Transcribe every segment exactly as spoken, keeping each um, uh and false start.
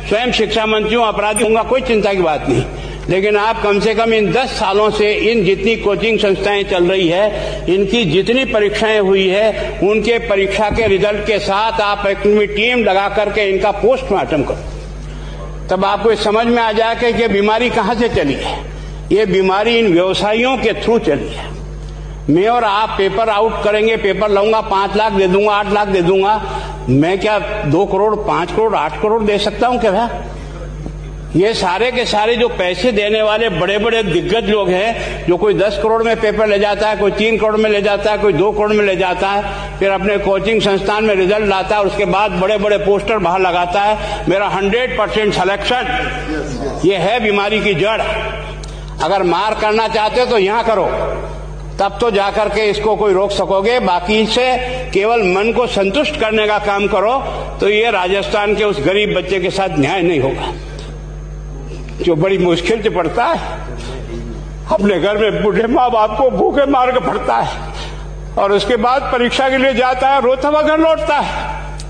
स्वयं शिक्षा मंत्री हूं, अपराधी होऊंगा, कोई चिंता की बात नहीं। लेकिन आप कम से कम इन दस सालों से इन जितनी कोचिंग संस्थाएं चल रही है, इनकी जितनी परीक्षाएं हुई है, उनके परीक्षा के रिजल्ट के साथ आप अपनी टीम लगा करके इनका पोस्टमार्टम करो, तब आपको समझ में आ जाएगा कि ये बीमारी कहां से चली है। ये बीमारी इन व्यवसायियों के थ्रू चली है। मैं और आप पेपर आउट करेंगे, पेपर लाऊंगा, पांच लाख दे दूंगा, आठ लाख दे दूंगा, मैं क्या दो करोड़ पांच करोड़ आठ करोड़ दे सकता हूं क्या? ये सारे के सारे जो पैसे देने वाले बड़े बड़े दिग्गज लोग हैं, जो कोई दस करोड़ में पेपर ले जाता है, कोई तीन करोड़ में ले जाता है, कोई दो करोड़ में ले जाता है, फिर अपने कोचिंग संस्थान में रिजल्ट लाता है, उसके बाद बड़े बड़े पोस्टर बाहर लगाता है, मेरा हंड्रेड परसेंट सिलेक्शन। ये है बीमारी की जड़। अगर मार करना चाहते हो तो यहां करो, तब तो जाकर के इसको कोई रोक सकोगे। बाकी से केवल मन को संतुष्ट करने का काम करो तो ये राजस्थान के उस गरीब बच्चे के साथ न्याय नहीं होगा, जो बड़ी मुश्किल से पढ़ता है, अपने घर में बूढ़े माँ बाप को भूखे मार के पढ़ता है और उसके बाद परीक्षा के लिए जाता है, रोता हुआ घर लौटता है।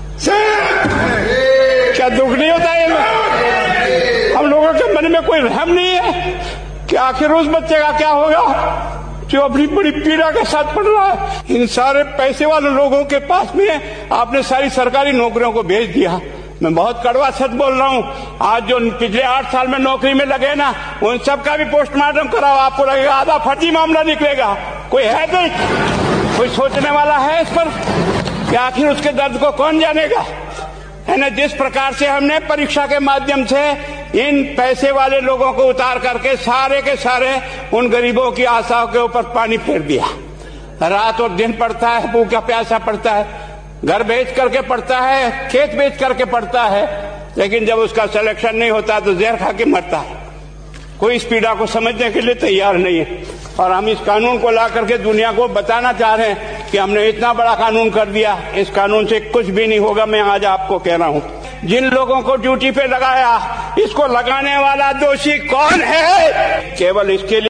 क्या दुख नहीं होता है? हम लोगों के मन में कोई रहम नहीं है कि आखिर उस बच्चे का क्या होगा जो अपनी बड़ी पीड़ा के साथ पढ़ रहा है। इन सारे पैसे वाले लोगों के पास में आपने सारी सरकारी नौकरियों को भेज दिया। मैं बहुत कड़वा सच बोल रहा हूं। आज जो पिछले आठ साल में नौकरी में लगे ना, उन सब का भी पोस्टमार्टम कराओ, आपको लगेगा आधा फर्जी मामला निकलेगा। कोई है नहीं, कोई सोचने वाला है इस पर कि आखिर उसके दर्द को कौन जानेगा? है ना। जिस प्रकार से हमने परीक्षा के माध्यम से इन पैसे वाले लोगों को उतार करके सारे के सारे उन गरीबों की आशाओं के ऊपर पानी फेर दिया। रात और दिन पड़ता है, भूखा प्यासा पड़ता है, घर बेच करके पढ़ता है, खेत बेच करके पढ़ता है, लेकिन जब उसका सिलेक्शन नहीं होता तो जहर खा के मरता है। कोई इस पीड़ा को समझने के लिए तैयार नहीं है। और हम इस कानून को ला करके दुनिया को बताना चाह रहे हैं कि हमने इतना बड़ा कानून कर दिया, इस कानून से कुछ भी नहीं होगा। मैं आज आपको कह रहा हूं, जिन लोगों को ड्यूटी पे लगाया, इसको लगाने वाला दोषी कौन है? केवल इसके लिए